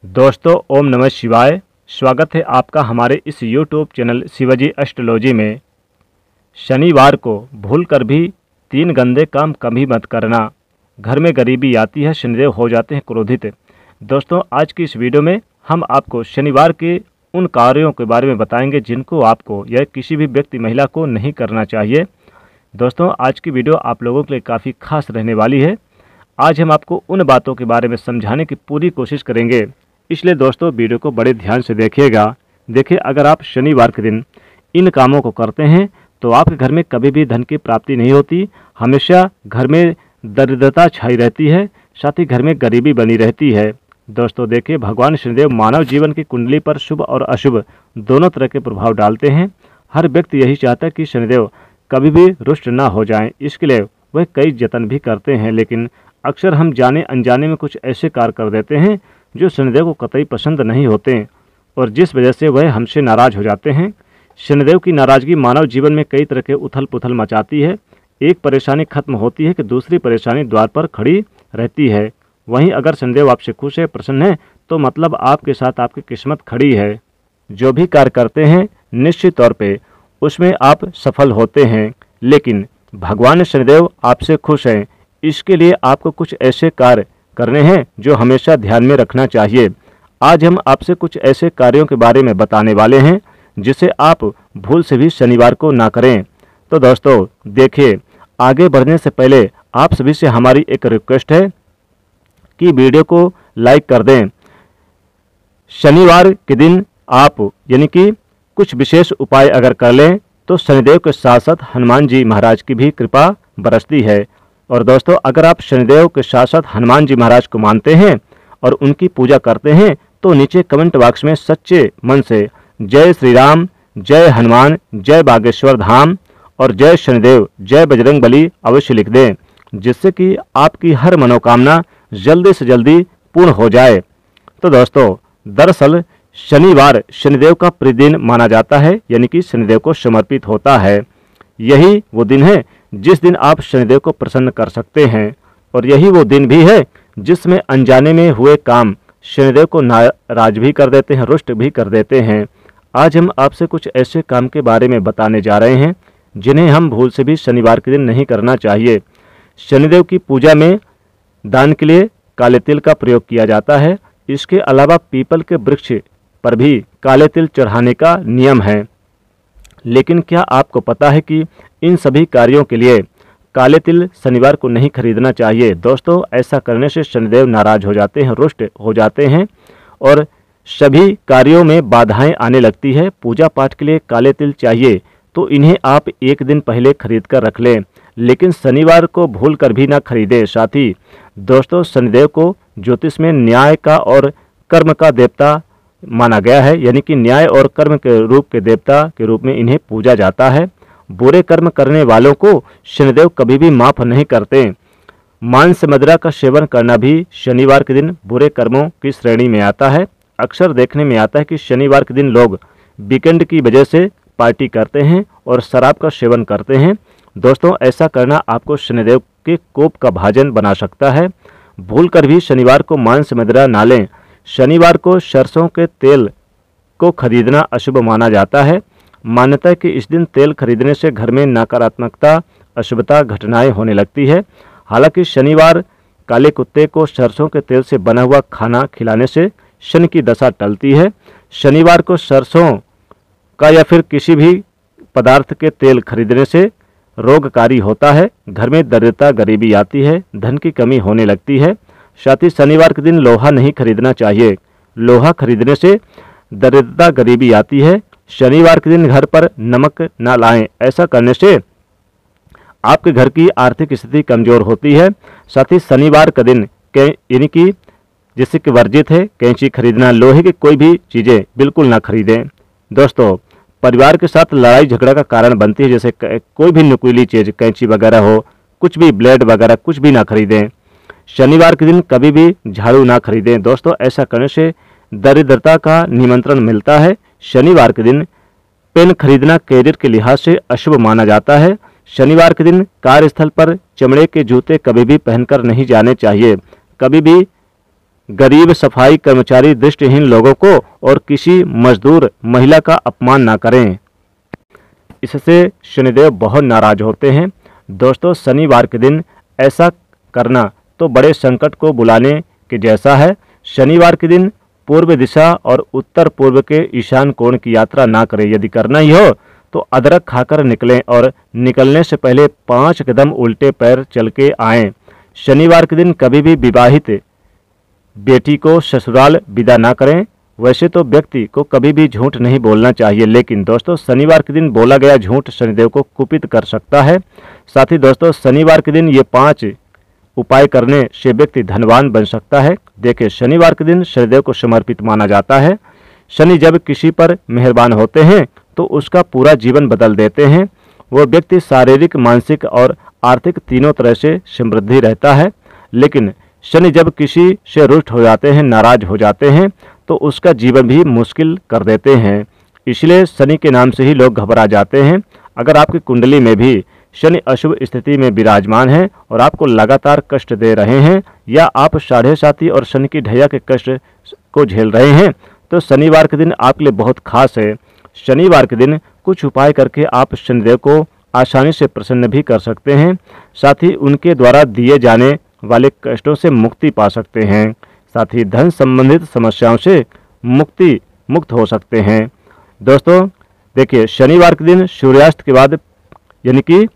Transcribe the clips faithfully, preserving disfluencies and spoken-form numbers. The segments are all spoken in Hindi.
दोस्तों ओम नमः शिवाय। स्वागत है आपका हमारे इस यूट्यूब चैनल शिवाजी एस्ट्रोलॉजी में। शनिवार को भूलकर भी तीन गंदे काम कभी मत करना, घर में गरीबी आती है, शनिदेव हो जाते हैं क्रोधित। दोस्तों आज की इस वीडियो में हम आपको शनिवार के उन कार्यों के बारे में बताएंगे जिनको आपको या किसी भी व्यक्ति महिला को नहीं करना चाहिए। दोस्तों आज की वीडियो आप लोगों के लिए काफ़ी खास रहने वाली है। आज हम आपको उन बातों के बारे में समझाने की पूरी कोशिश करेंगे, इसलिए दोस्तों वीडियो को बड़े ध्यान से देखिएगा। देखिए, अगर आप शनिवार के दिन इन कामों को करते हैं तो आपके घर में कभी भी धन की प्राप्ति नहीं होती, हमेशा घर में दरिद्रता छाई रहती है, साथ ही घर में गरीबी बनी रहती है। दोस्तों देखिए, भगवान शनिदेव मानव जीवन की कुंडली पर शुभ और अशुभ दोनों तरह के प्रभाव डालते हैं। हर व्यक्ति यही चाहता है कि शनिदेव कभी भी रुष्ट ना हो जाएं, इसके लिए वह कई जतन भी करते हैं, लेकिन अक्सर हम जाने अनजाने में कुछ ऐसे कार्य कर देते हैं जो शनिदेव को कतई पसंद नहीं होते और जिस वजह से वह हमसे नाराज हो जाते हैं। शनिदेव की नाराजगी मानव जीवन में कई तरह के उथल पुथल मचाती है। एक परेशानी खत्म होती है कि दूसरी परेशानी द्वार पर खड़ी रहती है। वहीं अगर शनिदेव आपसे खुश है, प्रसन्न है, तो मतलब आपके साथ आपकी किस्मत खड़ी है। जो भी कार्य करते हैं निश्चित तौर पे उसमें आप सफल होते हैं, लेकिन भगवान शनिदेव आपसे खुश हैं, इसके लिए आपको कुछ ऐसे कार्य करने हैं जो हमेशा ध्यान में रखना चाहिए। आज हम आपसे कुछ ऐसे कार्यों के बारे में बताने वाले हैं जिसे आप भूल से भी शनिवार को ना करें। तो दोस्तों देखिए, आगे बढ़ने से पहले आप सभी से हमारी एक रिक्वेस्ट है कि वीडियो को लाइक कर दें। शनिवार के दिन आप यानी कि कुछ विशेष उपाय अगर कर लें तो शनिदेव के साथ साथ हनुमान जी महाराज की भी कृपा बरसती है। और दोस्तों अगर आप शनिदेव के साथ साथ हनुमान जी महाराज को मानते हैं और उनकी पूजा करते हैं तो नीचे कमेंट बॉक्स में सच्चे मन से जय श्री राम, जय हनुमान, जय बागेश्वर धाम और जय शनिदेव, जय बजरंग बली अवश्य लिख दें, जिससे कि आपकी हर मनोकामना जल्दी से जल्दी पूर्ण हो जाए। तो दोस्तों दरअसल शनिवार शनिदेव का प्रिय दिन माना जाता है, यानी कि शनिदेव को समर्पित होता है। यही वो दिन है जिस दिन आप शनिदेव को प्रसन्न कर सकते हैं और यही वो दिन भी है जिसमें अनजाने में हुए काम शनिदेव को नाराज भी कर देते हैं, रुष्ट भी कर देते हैं। आज हम आपसे कुछ ऐसे काम के बारे में बताने जा रहे हैं जिन्हें हम भूल से भी शनिवार के दिन नहीं करना चाहिए। शनिदेव की पूजा में दान के लिए काले तिल का प्रयोग किया जाता है। इसके अलावा पीपल के वृक्ष पर भी काले तिल चढ़ाने का नियम है। लेकिन क्या आपको पता है कि इन सभी कार्यों के लिए काले तिल शनिवार को नहीं खरीदना चाहिए। दोस्तों ऐसा करने से शनिदेव नाराज हो जाते हैं, रुष्ट हो जाते हैं और सभी कार्यों में बाधाएं आने लगती है। पूजा पाठ के लिए काले तिल चाहिए तो इन्हें आप एक दिन पहले खरीद कर रख लें, लेकिन शनिवार को भूल कर भी ना खरीदें। साथ ही दोस्तों शनिदेव को ज्योतिष में न्याय का और कर्म का देवता माना गया है, यानी कि न्याय और कर्म के रूप के देवता के रूप में इन्हें पूजा जाता है। बुरे कर्म करने वालों को शनिदेव कभी भी माफ नहीं करते। मांस मदिरा का सेवन करना भी शनिवार के दिन बुरे कर्मों की श्रेणी में आता है। अक्सर देखने में आता है कि शनिवार के दिन लोग वीकेंड की वजह से पार्टी करते हैं और शराब का सेवन करते हैं। दोस्तों ऐसा करना आपको शनिदेव के कोप का भाजन बना सकता है। भूल कर भी शनिवार को मांस मदिरा ना लें। शनिवार को सरसों के तेल को खरीदना अशुभ माना जाता है। मान्यता है कि इस दिन तेल खरीदने से घर में नकारात्मकता, अशुभता, घटनाएं होने लगती है। हालांकि शनिवार काले कुत्ते को सरसों के तेल से बना हुआ खाना खिलाने से शनि की दशा टलती है। शनिवार को सरसों का या फिर किसी भी पदार्थ के तेल खरीदने से रोगकारी होता है, घर में दरिद्रता, गरीबी आती है, धन की कमी होने लगती है। साथ ही शनिवार के दिन लोहा नहीं खरीदना चाहिए। लोहा खरीदने से दरिद्रता, गरीबी आती है। शनिवार के दिन घर पर नमक न लाएं, ऐसा करने से आपके घर की आर्थिक स्थिति कमजोर होती है। साथ ही शनिवार का दिन यानी कि जिससे कि वर्जित है कैंची खरीदना, लोहे की कोई भी चीज़ें बिल्कुल ना खरीदें। दोस्तों परिवार के साथ लड़ाई झगड़ा का कारण बनती है, जैसे कोई भी नुकीली चीज़, कैंची वगैरह हो, कुछ भी ब्लेड वगैरह कुछ भी ना खरीदें। शनिवार के दिन कभी भी झाड़ू ना खरीदें। दोस्तों ऐसा करने से दरिद्रता का निमंत्रण मिलता है। शनिवार के दिन पेन खरीदना कैरियर के लिहाज से अशुभ माना जाता है। शनिवार के दिन कार्यस्थल पर चमड़े के जूते कभी भी पहनकर नहीं जाने चाहिए। कभी भी गरीब, सफाई कर्मचारी, दृष्टिहीन लोगों को और किसी मजदूर महिला का अपमान ना करें। इससे शनिदेव बहुत नाराज होते हैं। दोस्तों, शनिवार के दिन ऐसा करना तो बड़े संकट को बुलाने के जैसा है। शनिवार के दिन पूर्व दिशा और उत्तर पूर्व के ईशान कोण की यात्रा ना करें। यदि करना ही हो तो अदरक खाकर निकलें और निकलने से पहले पांच कदम उल्टे पैर चल के आएँ। शनिवार के दिन कभी भी विवाहित बेटी को ससुराल विदा ना करें। वैसे तो व्यक्ति को कभी भी झूठ नहीं बोलना चाहिए, लेकिन दोस्तों शनिवार के दिन बोला गया झूठ शनिदेव को कुपित कर सकता है। साथ ही दोस्तों शनिवार के दिन ये पांच उपाय करने से व्यक्ति धनवान बन सकता है। देखिए, शनिवार के दिन शनिदेव को समर्पित माना जाता है। शनि जब किसी पर मेहरबान होते हैं तो उसका पूरा जीवन बदल देते हैं। वो व्यक्ति शारीरिक, मानसिक और आर्थिक तीनों तरह से समृद्धि रहता है। लेकिन शनि जब किसी से रुष्ट हो जाते हैं, नाराज हो जाते हैं, तो उसका जीवन भी मुश्किल कर देते हैं। इसलिए शनि के नाम से ही लोग घबरा जाते हैं। अगर आपकी कुंडली में भी शनि अशुभ स्थिति में विराजमान है और आपको लगातार कष्ट दे रहे हैं, या आप साढ़े साथी और शनि की ढैया के कष्ट को झेल रहे हैं, तो शनिवार के दिन आपके लिए बहुत खास है। शनिवार के दिन कुछ उपाय करके आप शनिदेव को आसानी से प्रसन्न भी कर सकते हैं। साथ ही उनके द्वारा दिए जाने वाले कष्टों से मुक्ति पा सकते हैं। साथ ही धन संबंधित समस्याओं से मुक्ति मुक्त हो सकते हैं। दोस्तों देखिए, शनिवार के दिन सूर्यास्त के बाद यानी कि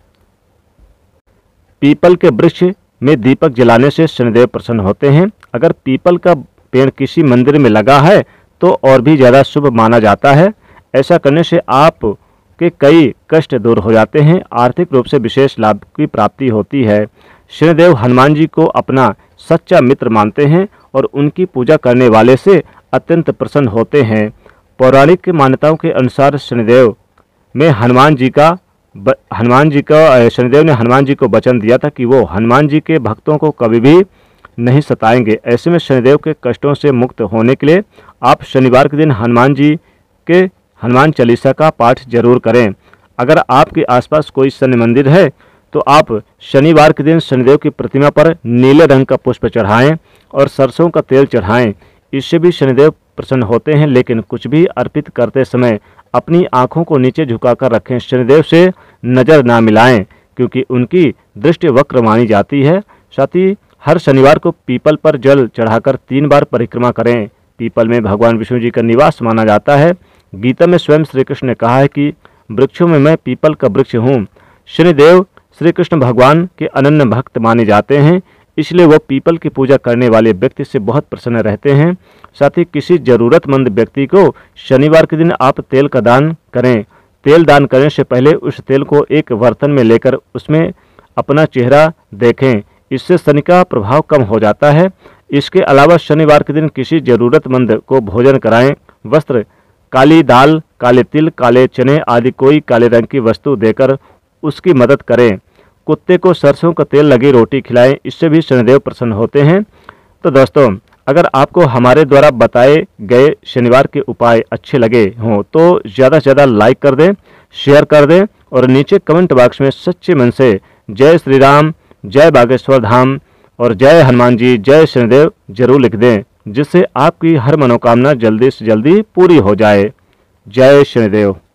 पीपल के वृक्ष में दीपक जलाने से शनिदेव प्रसन्न होते हैं। अगर पीपल का पेड़ किसी मंदिर में लगा है तो और भी ज़्यादा शुभ माना जाता है। ऐसा करने से आप के कई कष्ट दूर हो जाते हैं, आर्थिक रूप से विशेष लाभ की प्राप्ति होती है। शनिदेव हनुमान जी को अपना सच्चा मित्र मानते हैं और उनकी पूजा करने वाले से अत्यंत प्रसन्न होते हैं। पौराणिक मान्यताओं के अनुसार शनिदेव में हनुमान जी का हनुमान जी का शनिदेव ने हनुमान जी को वचन दिया था कि वो हनुमान जी के भक्तों को कभी भी नहीं सताएंगे। ऐसे में शनिदेव के कष्टों से मुक्त होने के लिए आप शनिवार के दिन हनुमान जी के हनुमान चालीसा का पाठ जरूर करें। अगर आपके आसपास कोई शनि मंदिर है तो आप शनिवार के दिन शनिदेव की प्रतिमा पर नीले रंग का पुष्प चढ़ाएं और सरसों का तेल चढ़ाएं। इससे भी शनिदेव प्रसन्न होते हैं। लेकिन कुछ भी अर्पित करते समय अपनी आंखों को नीचे झुकाकर रखें। शनिदेव से नज़र ना मिलाएं क्योंकि उनकी दृष्टि वक्र मानी जाती है। साथ ही हर शनिवार को पीपल पर जल चढ़ाकर तीन बार परिक्रमा करें। पीपल में भगवान विष्णु जी का निवास माना जाता है। गीता में स्वयं श्री कृष्ण ने कहा है कि वृक्षों में मैं पीपल का वृक्ष हूँ। शनिदेव श्री कृष्ण भगवान के अनन्य भक्त माने जाते हैं, इसलिए वो पीपल की पूजा करने वाले व्यक्ति से बहुत प्रसन्न रहते हैं। साथ ही किसी जरूरतमंद व्यक्ति को शनिवार के दिन आप तेल का दान करें। तेल दान करने से पहले उस तेल को एक बर्तन में लेकर उसमें अपना चेहरा देखें। इससे शनि का प्रभाव कम हो जाता है। इसके अलावा शनिवार के दिन किसी जरूरतमंद को भोजन कराएं। वस्त्र, काली दाल, काले तिल, काले चने आदि कोई काले रंग की वस्तु देकर उसकी मदद करें। कुत्ते को सरसों का तेल लगी रोटी खिलाएं, इससे भी शनिदेव प्रसन्न होते हैं। तो दोस्तों, अगर आपको हमारे द्वारा बताए गए शनिवार के उपाय अच्छे लगे हों तो ज़्यादा से ज़्यादा लाइक कर दें, शेयर कर दें और नीचे कमेंट बॉक्स में सच्चे मन से जय श्री राम, जय बागेश्वर धाम और जय हनुमान जी, जय शनिदेव जरूर लिख दें, जिससे आपकी हर मनोकामना जल्दी से जल्दी पूरी हो जाए। जय शनिदेव।